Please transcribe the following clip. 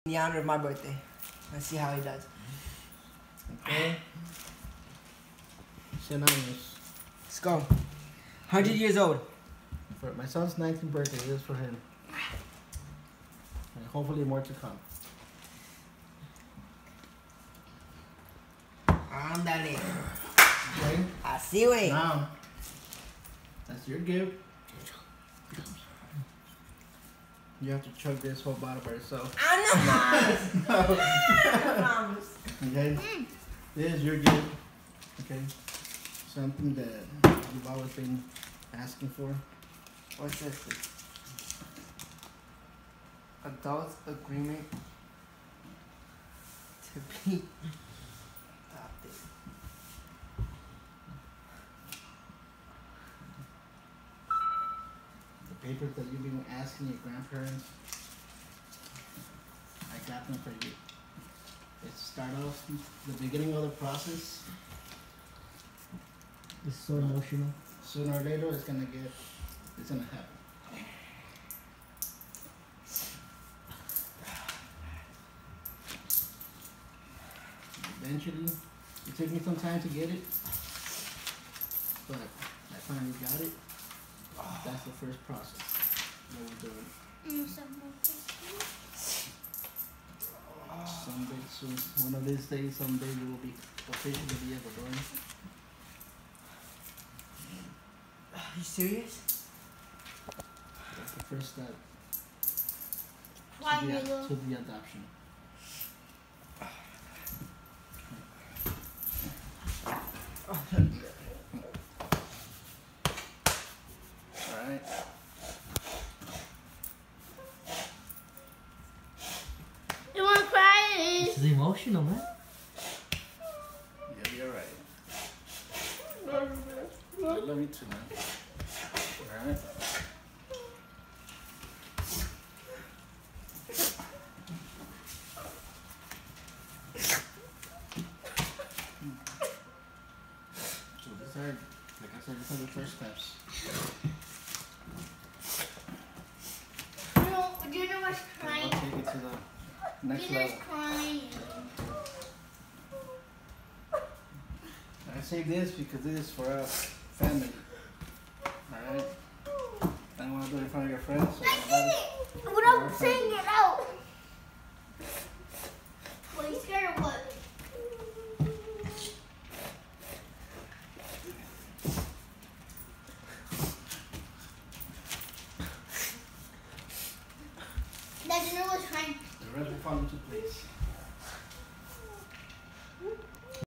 In the honor of my birthday. Let's see how he does. Okay. 100 años. Let's go. 100 years old. For my son's 19th birthday, this is for him. And hopefully more to come. Ándale. Okay. Así, güey. Now, that's your gift. You have to chug this whole bottle by yourself. Okay? This is your gift. Okay? Something that you've always been asking for. What's this? Adults agreement to be adopted. The papers that you've been asking your grandparents, I got them for you. It start off the beginning of the process. It's so emotional. Sooner or later, it's gonna happen. Eventually, it took me some time to get it, but I finally got it. That's the first process that we're doing. Someday soon, one of these days, someday you will be officially be able to learn. Are you serious? That's the first step to the adoption. Alright. You want to cry? This is emotional, man. You'll be alright. I love you too, man. Alright. So these are, like I said, these are the first steps. Junior was I'll crying. take it to the next Junior's level. crying. I say this because this is for us, family. Alright? I don't want to do it in front of your friends. So I did it without saying it out. What, are you scared of what? That Junior was crying. The rest will fall into place.